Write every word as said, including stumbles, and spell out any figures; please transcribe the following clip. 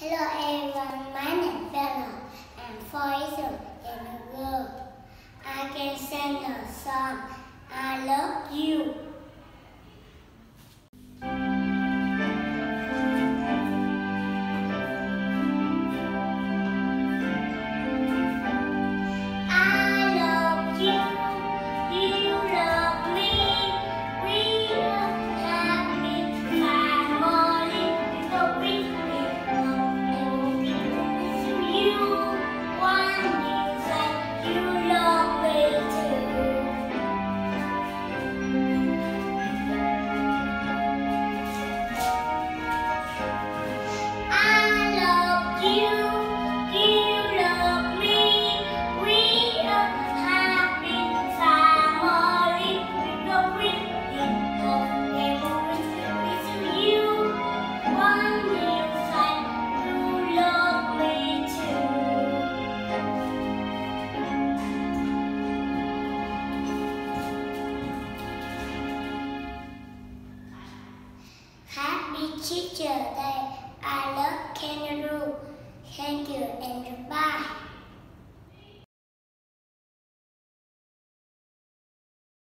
Hello everyone, my name is Bella. I'm four years old and a girl. I can sing a song. I love you. Happy Teacher Day. I love